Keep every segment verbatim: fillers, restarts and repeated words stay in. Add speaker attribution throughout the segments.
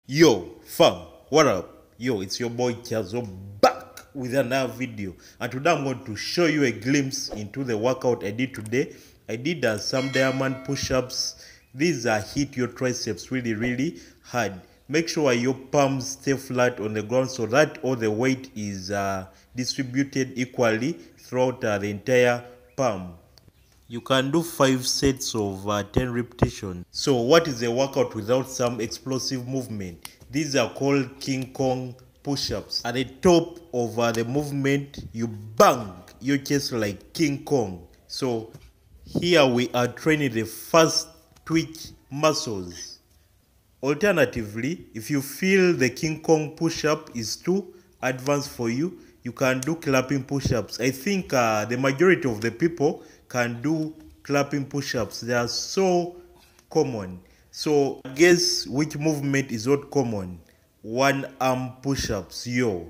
Speaker 1: Yo, fam, what up? Yo, it's your boy Chazo back with another video. And today I'm going to show you a glimpse into the workout I did today. I did uh, some diamond push-ups. These are hit your triceps really, really hard. Make sure your palms stay flat on the ground so that all the weight is uh, distributed equally throughout uh, the entire palm. You can do five sets of uh, ten repetitions. So what is a workout without some explosive movement? These are called King Kong push-ups. At the top of uh, the movement, you bang your chest like King Kong. So here we are training the fast twitch muscles. Alternatively, if you feel the King Kong push-up is too advanced for you, you can do clapping push-ups. I think uh, the majority of the people can do clapping push-ups. They are so common. So guess which movement is not common? One arm push-ups. Yo,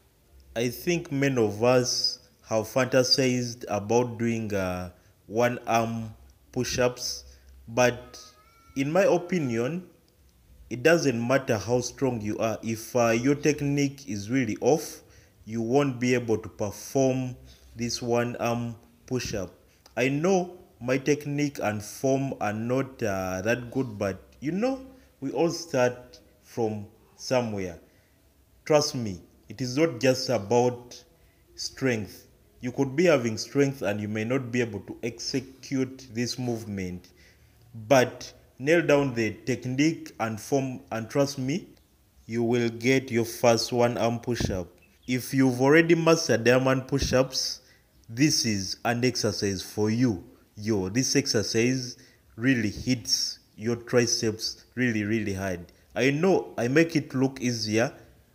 Speaker 1: I think many of us have fantasized about doing uh, one arm push-ups, but in my opinion, it doesn't matter how strong you are. If uh, your technique is really off, you won't be able to perform this one arm push-up. I know my technique and form are not uh, that good, but you know, we all start from somewhere. Trust me, it is not just about strength. You could be having strength and you may not be able to execute this movement, but nail down the technique and form, and trust me, you will get your first one arm push-up. If you've already mastered diamond push-ups, this is an exercise for you. Yo, this exercise really hits your triceps really, really hard. I know I make it look easier,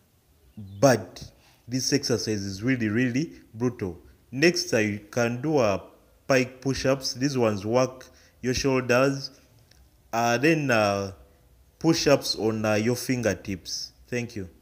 Speaker 1: but this exercise is really, really brutal. Next, I can do a pike push-ups. These ones work your shoulders. Uh, then uh, push-ups on uh, your fingertips. Thank you.